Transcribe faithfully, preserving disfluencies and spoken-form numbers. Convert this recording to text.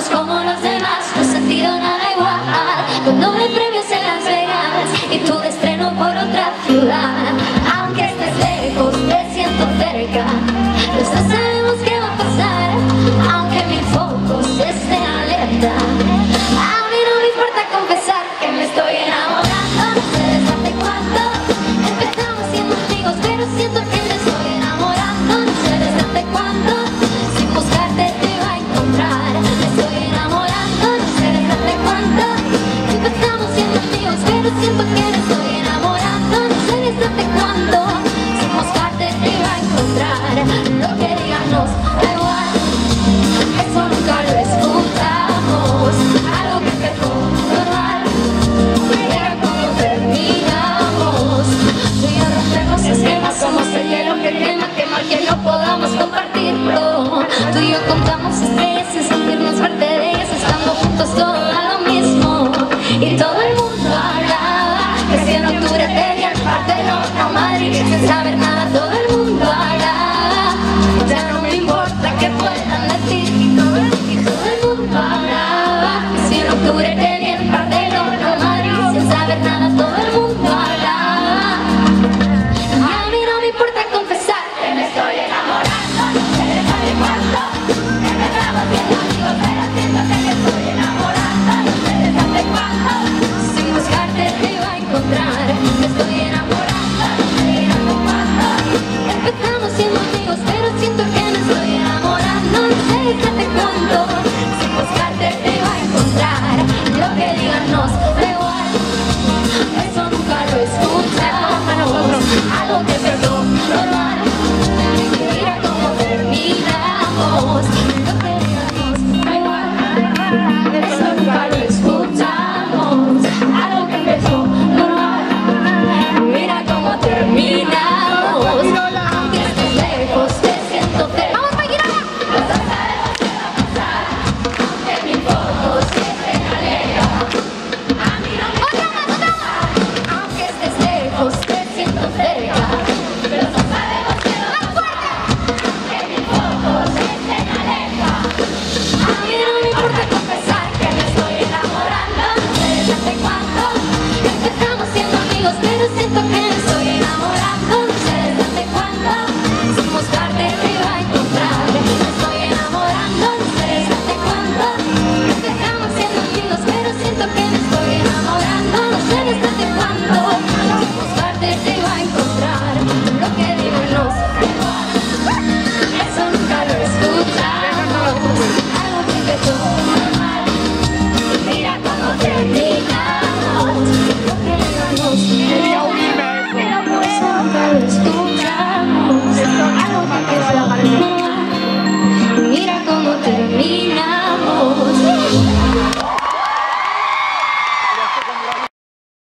como los demás, no he sentido nada igual. Cuando el premio es en Las Vegas y tu estreno por otra ciudad. Aunque estés lejos, te siento cerca. Los dos sabemos qué va a pasar, aunque mis focos estén alerta. A mí no me importa confesar que me estoy enamorando. No sé desde hace cuánto empezamos siendo amigos, pero siento que me estoy enamorando. No sé desde hace cuánto, sin buscarte te iba a encontrar. Me estoy enamorando, no sé desde hace cuánto empezamos siendo amigos, pero siento que me estoy enamorando. No sé desde hace cuánto, sin buscarte te iba a encontrar. Lo que digan nos da igual, eso nunca lo escuchamos. Algo que empezó normal, era como terminamos. Tú y yo rompemos esquemas, somos el hielo que quema, quema que no podamos compartirlo. Tú y yo contamos estrellas sin sentirnos parte de ellas, estando juntos todo da lo mismo. Y todo el mundo hablaba que si en octubre te vi al Barcelona o Madrid, sin saber nada todo el mundo hablaba. Ya no me importa que puedan decir, y todo el, y todo el mundo hablaba que si en octubre te vi al Barcelona o Madrid, sin saber nada todo el mundo hablaba. A mí no me importa confesar que me estoy enamorando. No sé desde cuánto empezamos siendo amigos, pero siento que me estoy enamorando. No sé desde hace cuánto, sin buscarte te iba a encontrar. Me estoy enamorando, no sé desde hace cuánto empezamos siendo amigos, pero siento que me estoy enamorando. No sé desde hace cuánto, sin buscarte te iba a encontrar. Lo que digan nos da igual, eso nunca lo escuchamos. Algo